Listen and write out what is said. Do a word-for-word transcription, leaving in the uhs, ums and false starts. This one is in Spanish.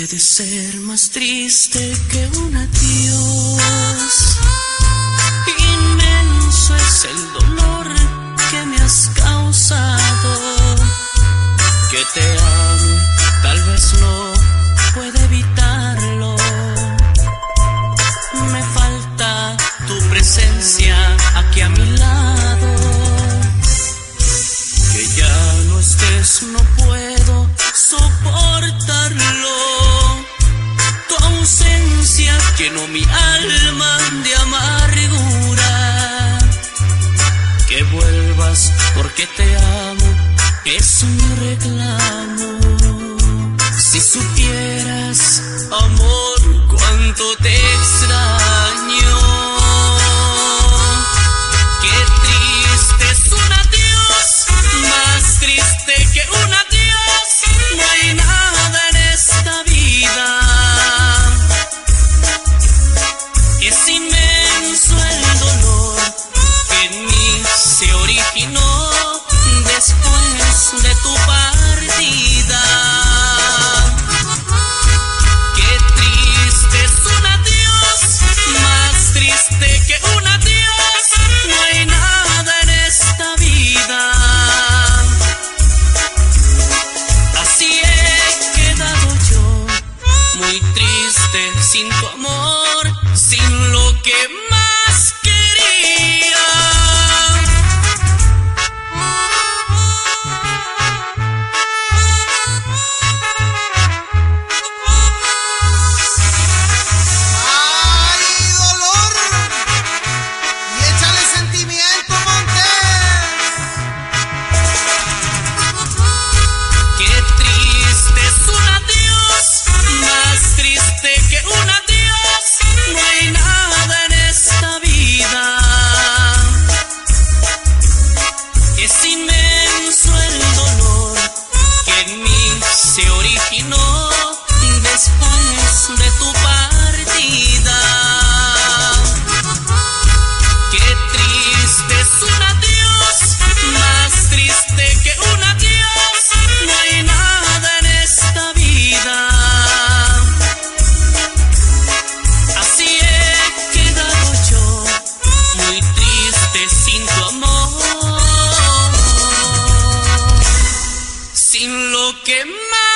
puede ser más triste que un adiós. Inmenso es el dolor que me has causado. Que te amo, tal vez no pueda evitarlo. Me falta tu presencia aquí a mi lado. Que ya no estés, no puedo soportarlo. Tu ausencia llenó mi alma de amargura. Que vuelvas porque te amo, es un reclamo. Si supieras, amor, cuánto te extraño. Qué triste es un adiós, más triste que un adiós. No hay nada en esta vida. Es inmenso el dolor que en mí se originó después de tu partida. Qué triste es un adiós, más triste que un adiós. No hay nada en esta vida. Así he quedado yo, muy triste sin tu amor, sin lo que más quería. Se originó después de tu partida. Qué triste es un adiós, más triste que un adiós. No hay nada en esta vida. Así he quedado yo, muy triste sin tu amor, sin lo que más